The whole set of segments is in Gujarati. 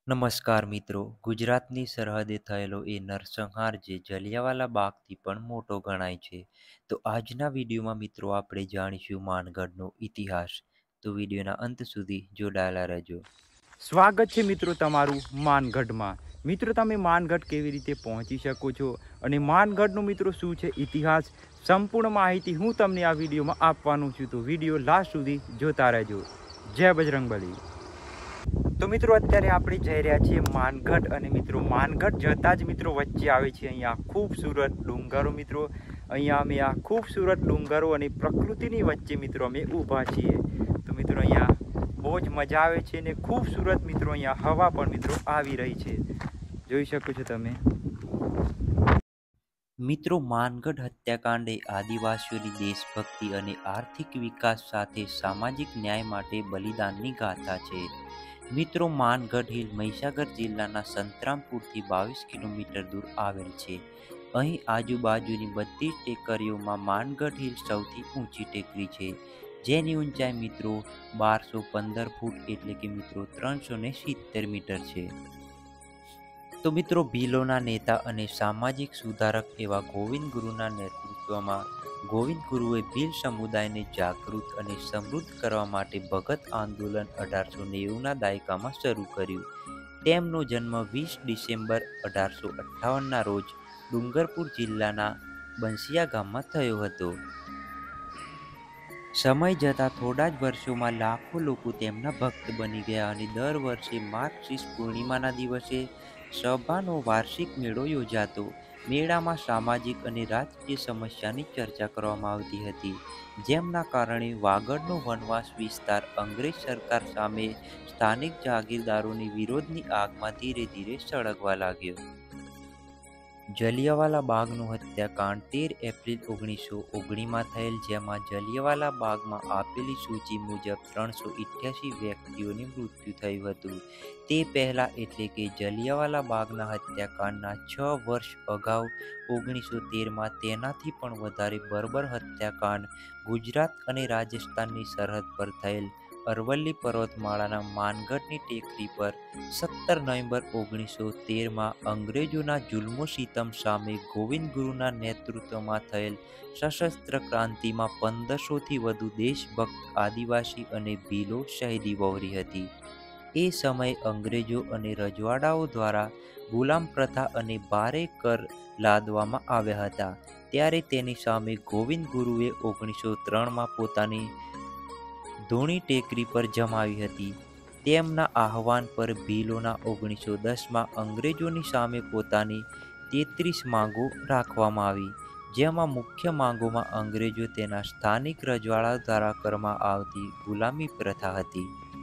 નમસ્કાર મિત્રો, ગુજરાતની સરહદે થયેલો એ નરસંહાર જે જલિયાવાલા બાગથી પણ મોટો ગણાય છે. તો આજના વિડીયોમાં મિત્રો આપણે જાણીશું માનગઢનો ઇતિહાસ. તો વિડીયોના અંત સુધી જોડાયેલા રહેજો. સ્વાગત છે મિત્રો તમારું માનગઢમાં. મિત્રો તમે માનગઢ કેવી રીતે પહોંચી શકો છો અને માનગઢનો મિત્રો શું છે ઇતિહાસ, સંપૂર્ણ માહિતી હું તમને આ વિડીયોમાં આપવાનું છું. તો વિડીયો લાસ્ટ સુધી જોતા રહેજો. જય બજરંગબલી. તો મિત્રો અત્યારે આપણે જઈ રહ્યા છીએ માનગઢ અને મિત્રો માનગઢ જતા જ મિત્રો વચ્ચે આવે છે અહીંયા ખૂબસૂરત ડુંગરો. મિત્રો અહીંયા અમે આ ખૂબસૂરત ડુંગરો અને પ્રકૃતિની વચ્ચે મિત્રો અમે ઊભા છીએ. તો મિત્રો અહીંયા બહુ જ મજા આવે છે ને ખૂબસૂરત મિત્રો અહીંયા હવા પણ મિત્રો આવી રહી છે, જોઈ શકો છો તમે. મિત્રો માનગઢ હત્યાકાંડ એ આદિવાસીઓની દેશભક્તિ અને આર્થિક વિકાસ સાથે સામાજિક ન્યાય માટે બલિદાનની ગાથા છે. મિત્રો માનગઢ હિલ મહીસાગર જિલ્લાના સંતરામપુરથી 22 કિલોમીટર દૂર આવેલ છે. અહીં આજુબાજુની બધી જ ટેકરીઓમાં માનગઢ હિલ સૌથી ઊંચી ટેકરી છે, જેની ઊંચાઈ મિત્રો 1215 ફૂટ એટલે કે મિત્રો 370 મીટર છે. તો મિત્રો ભીલોના નેતા અને સામાજિક સુધારક એવા ગોવિંદ ગુરુના નેતૃત્વમાં ગોવિંદ ગુરુએ ભીલ સમુદાયને જાગૃત અને સમૃદ્ધ કરવા માટે ભગત આંદોલન 1890ના દાયકામાં શરૂ કર્યું. તેમનો જન્મ 20 ડિસેમ્બર 1858ના રોજ ડુંગરપુર જિલ્લાના બંસિયા ગામમાં થયો હતો. સમય જતાં થોડા જ વર્ષોમાં લાખો લોકો તેમના ભક્ત બની ગયા અને દર વર્ષે માર્ગશીર્ષ પૂર્ણિમાના દિવસે સભાનો વાર્ષિક મેળો યોજાતો. મેળામાં સામાજિક અને રાજકીય સમસ્યાની ચર્ચા કરવામાં આવતી હતી, જેમના કારણે વાગડનો વનવાસ વિસ્તાર અંગ્રેજ સરકાર સામે સ્થાનિક જાગીરદારોની વિરોધની આગમાં ધીરે ધીરે સળગવા લાગ્યો. જલિયાવાલા બાગનું હત્યાકાંડ 13 એપ્રિલ 1919માં થયેલ, જેમાં જલિયાવાલા બાગમાં આપેલી સૂચિ મુજબ 388 વ્યક્તિઓને મૃત્યુ થયું હતું. તે પહેલાં એટલે કે જલિયાવાલા બાગના હત્યાકાંડના 6 વર્ષ અગાઉ 1913માં તેનાથી પણ વધારે બર્બર હત્યાકાંડ ગુજરાત અને રાજસ્થાનની સરહદ પર થયેલ અરવલ્લી પર્વતમાળાના માનગઢની ટેકરી પર 17 નવેમ્બર 1913માં અંગ્રેજોના જુલ્મો સિતમ સામે ગોવિંદ ગુરુના નેતૃત્વમાં થયેલ સશસ્ત્ર ક્રાંતિમાં 1500થી વધુ દેશભક્ત આદિવાસી અને ભીલો શહીદી વહોરી હતી. એ સમયે અંગ્રેજો અને રજવાડાઓ દ્વારા ગુલામ પ્રથા અને ભારે કર લાદવામાં આવ્યા હતા. ત્યારે તેની સામે ગોવિંદ ગુરુએ 1903માં પોતાની ધૂણી ટેકરી પર જમાવી હતી. તેમના આહવાન પર ભીલોના 1910માં અંગ્રેજોની સામે પોતાની 33 માંગો રાખવામાં આવી, જેમાં મુખ્ય માંગોમાં અંગ્રેજો તેના સ્થાનિક રજવાડા દ્વારા કરવામાં આવતી ગુલામી પ્રથા હતી.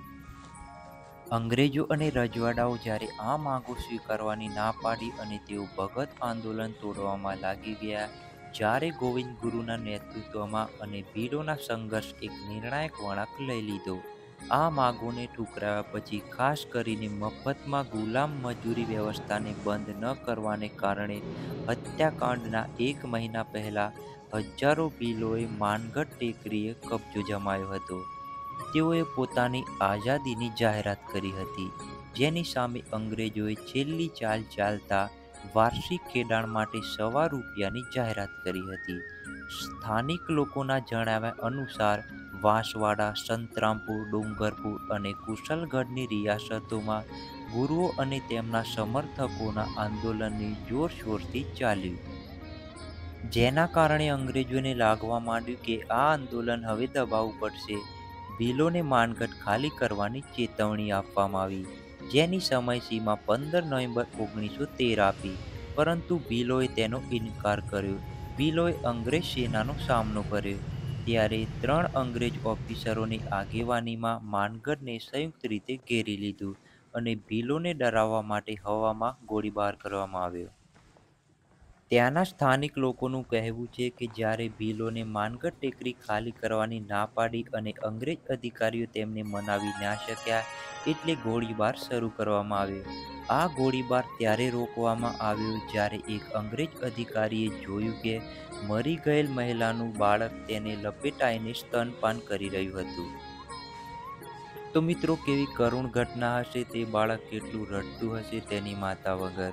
અંગ્રેજો અને રજવાડાઓ જ્યારે આ માંગો સ્વીકારવાની ના પાડી અને તેઓ ભગત આંદોલન તોડવામાં લાગી ગયા, જ્યારે ગોવિંદ ગુરુના નેતૃત્વમાં અને ભીલોના સંઘર્ષ એક નિર્ણાયક વળાંક લઈ લીધો. આ માંગોને ઠુકરાવ્યા પછી ખાસ કરીને મફતમાં ગુલામ મજૂરી વ્યવસ્થાને બંધ ન કરવાને કારણે હત્યાકાંડના 1 મહિના પહેલા હજારો ભીલોએ માનગઢ ટેકરીએ કબજો જમાયો હતો. તેઓએ પોતાની આઝાદીની જાહેરાત કરી હતી, જેની સામે અંગ્રેજોએ છેલ્લી ચાલ ચાલતા વાર્ષિક ખેડાણ માટે ₹1.25ની જાહેરાત કરી હતી. સ્થાનિક લોકોના જણાવ્યા અનુસાર વાંસવાડા, સંતરામપુર, ડુંગરપુર અને કુશલગઢની રિયાસતોમાં ગુરુઓ અને તેમના સમર્થકોના આંદોલનની જોરશોરથી ચાલ્યું, જેના કારણે અંગ્રેજોને લાગવા માંડ્યું કે આ આંદોલન હવે દબાવવું પડશે. ભીલોને માનગઢ ખાલી કરવાની ચેતવણી આપવામાં આવી, જેની સમયસીમા 15 નવેમ્બર 1913 આપી, પરંતુ ભીલોએ તેનો ઇનકાર કર્યો. ભીલોએ અંગ્રેજ સેનાનો સામનો કર્યો. ત્યારે 3 અંગ્રેજ ઓફિસરોની આગેવાનીમાં માનગઢને સંયુક્ત રીતે ઘેરી લીધું અને ભીલોને ડરાવવા માટે હવામાં ગોળીબાર કરવામાં આવ્યો. ત્યાંના સ્થાનિક લોકોનું કહેવું છે કે જ્યારે ભીલોને માનગઢ ટેકરી ખાલી કરવાની ના પાડી અને અંગ્રેજ અધિકારીઓ તેમને મનાવી ના શક્યા, એટલે ગોળીબાર શરૂ કરવામાં આવ્યો. આ ગોળીબાર ત્યારે રોકવામાં આવ્યો જ્યારે એક અંગ્રેજ અધિકારીએ જોયું કે મરી ગયેલ મહિલાનું બાળક તેને લપેટાઈને સ્તનપાન કરી રહ્યું હતું. તો મિત્રો કેવી કરુણ ઘટના હશે, તે બાળક કેટલું રડતું હશે તેની માતા વગર.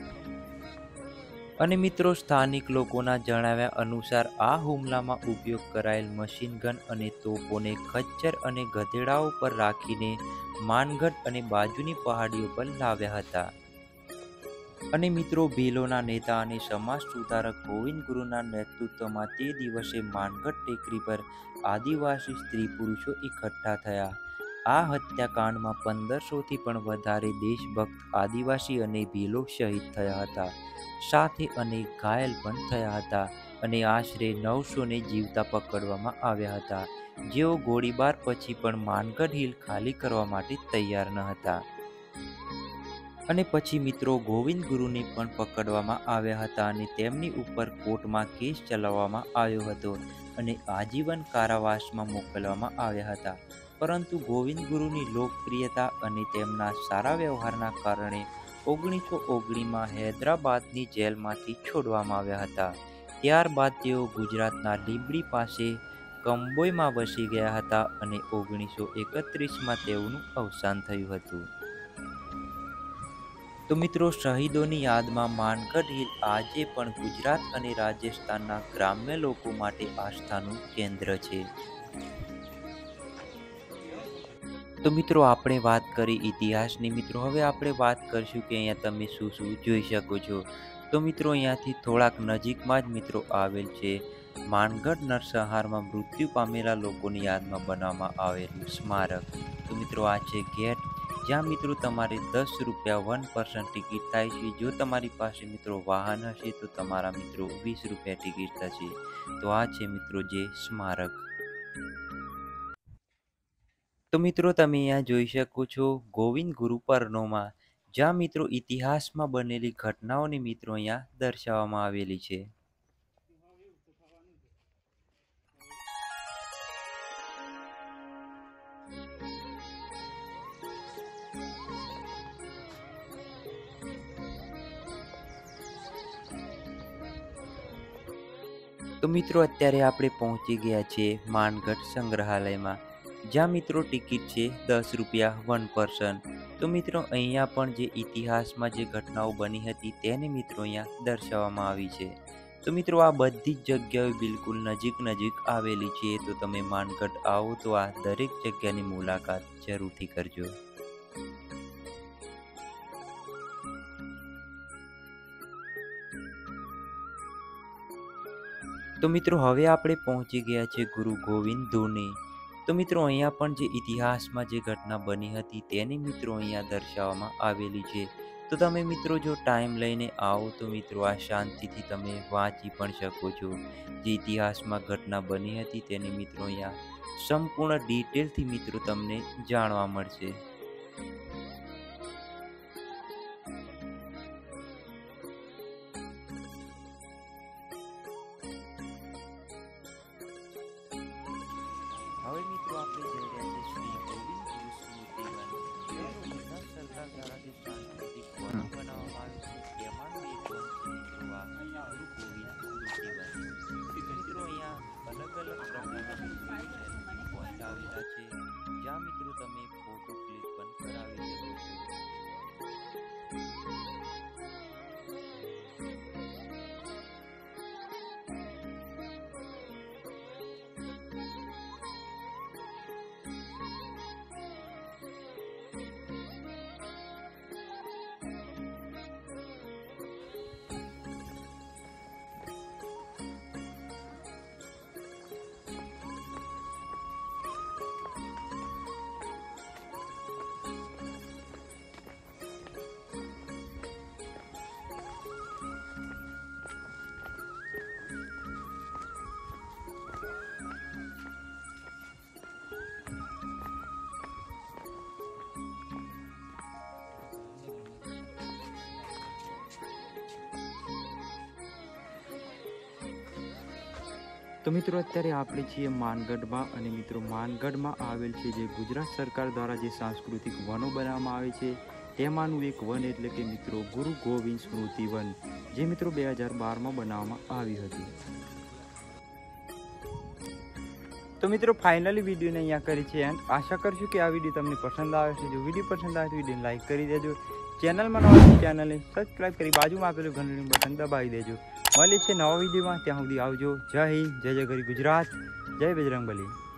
અને મિત્રો સ્થાનિક લોકોના જણાવ્યા અનુસાર આ હુમલામાં ઉપયોગ કરાયેલ મશીન ગન અને તોપોને ખચ્ચર અને ગધેડાઓ પર રાખીને માનગઢ અને બાજુની પહાડીઓ પર લાવ્યા હતા. અને મિત્રો ભીલોના નેતા અને સમાજ સુધારક ગોવિંદ ગુરુના નેતૃત્વમાં તે દિવસે માનગઢ ટેકરી પર આદિવાસી સ્ત્રી પુરુષો એકઠા થયા. આ હત્યાકાંડમાં 1500થી પણ વધારે દેશભક્ત આદિવાસી અને ભીલો શહીદ થયા હતા. સાથે અનેક ઘાયલ પણ થયા હતા અને આશરે 900ને જીવતા પકડવામાં આવ્યા હતા, જેઓ ગોળીબાર પછી પણ માનગઢ હિલ ખાલી કરવા માટે તૈયાર ન હતા. અને પછી મિત્રો ગોવિંદ ગુરુને પણ પકડવામાં આવ્યા હતા અને તેમની ઉપર કોર્ટમાં કેસ ચલાવવામાં આવ્યો હતો અને આજીવન કારાવાસમાં મોકલવામાં આવ્યા હતા. પરંતુ ગોવિંદ ગુરુની લોકપ્રિયતા અને તેમના સારા વ્યવહારના કારણે 1919માં હૈદરાબાદની જેલમાંથી છોડવામાં આવ્યા હતા. ત્યારબાદ તેઓ ગુજરાતના લીંબડી પાસે કંબોઈમાં વસી ગયા હતા અને 1931માં તેઓનું અવસાન થયું હતું. તો મિત્રો શહીદોની યાદમાં માનગઢ હિલ આજે પણ ગુજરાત અને રાજસ્થાનના ગ્રામ્ય લોકો માટે આસ્થાનું કેન્દ્ર છે. તો મિત્રો આપણે વાત કરી ઇતિહાસની. મિત્રો હવે આપણે વાત કરીશું કે અહીંયા તમે શું શું જોઈ શકો છો. તો મિત્રો અહીંયાથી થોડાક નજીકમાં જ મિત્રો આવેલ છે માનગઢ નરસંહારમાં મૃત્યુ પામેલા લોકોની યાદમાં બનાવવામાં આવેલું સ્મારક. તો મિત્રો આ છે ગેટ, જ્યાં મિત્રો તમારે 10 રૂપિયા 1% ટિકિટ થાય છે. જો તમારી પાસે મિત્રો વાહન હશે તો તમારા મિત્રો 20 રૂપિયા ટિકિટ થશે. તો આ છે મિત્રો જે સ્મારક. તો મિત્રો તમે અહીંયા જોઈ શકો છો ગોવિંદ ગુરુ પરનોમાં, જ્યાં મિત્રો ઇતિહાસમાં બનેલી ઘટનાઓને મિત્રો અહીંયા દર્શાવવામાં આવેલી છે. તો મિત્રો અત્યારે આપણે પહોંચી ગયા છીએ માનગઢ સંગ્રહાલયમાં, જ્યાં મિત્રો ટિકિટ છે 10 રૂપિયા 1%. તો મિત્રો અહીંયા પણ જે ઇતિહાસમાં જે ઘટનાઓ બની હતી તેને મિત્રો અહીંયા દર્શાવવામાં આવી છે. તો મિત્રો આ બધી જ જગ્યાઓ બિલકુલ નજીક આવેલી છે. તો તમે માનગઢ આવો તો આ દરેક જગ્યાની મુલાકાત જરૂરથી કરજો. તો મિત્રો હવે આપણે પહોંચી ગયા છે ગુરુ ગોવિંદ ધૂની. તો મિત્રો અહીંયા પણ જે ઇતિહાસમાં જે ઘટના બની હતી તેને મિત્રો અહીંયા દર્શાવવામાં આવેલી છે. તો તમે મિત્રો જો ટાઈમ લઈને આવો તો મિત્રો આ શાંતિથી તમે વાંચી પણ શકો છો. જે ઇતિહાસમાં ઘટના બની હતી તેને મિત્રો અહીંયા સંપૂર્ણ ડિટેલથી મિત્રો તમને જાણવા મળશે. હવે મિત્રો આપણે જઈ રહ્યા છીએ શ્રી ગોવિંદ ગુરુ સ્મૃતિવન. ગુજરાત સરકાર દ્વારા જે સાંસ્કૃતિક વન બનાવવામાં આવ્યું છે તેમાંનું એક વન છે મિત્રો આ ગુરુ ગોવિંદ સ્મૃતિવન. મિત્રો અહીંયા અલગ પ્રકારના પોઈન્ટ આવેલા છે, જ્યાં મિત્રો તમે ફોટો ક્લિક પણ કરાવી શકો છો. તો મિત્રો અત્યારે આપણે છીએ માનગઢમાં અને મિત્રો માનગઢમાં આવેલ છે જે ગુજરાત સરકાર દ્વારા જે સાંસ્કૃતિક વનો બનાવવામાં આવે છે તેમાંનું એક વન એટલે કે મિત્રો ગુરુ ગોવિંદ સ્મૃતિ વન, જે મિત્રો 2012માં બનાવવામાં આવ્યું હતું. તો મિત્રો ફાઇનલી વિડીયોને અહીંયા કરી છે એન્ડ આશા કરશું કે આ વિડીયો તમને પસંદ આવે છે. જો વિડીયો પસંદ આવે તો વિડીયોને લાઈક કરી દેજો. ચેનલમાં નવા હોય ચેનલને સબસ્ક્રાઈબ કરી બાજુમાં આપેલું ઘંટડીનું બટન દબાવી દેજો. મળીએ છે નવા વિડીયોમાં. ત્યાં સુધી આવજો. જય હિન્દ, જય જય ગરી ગુજરાત, જય બજરંગબલી.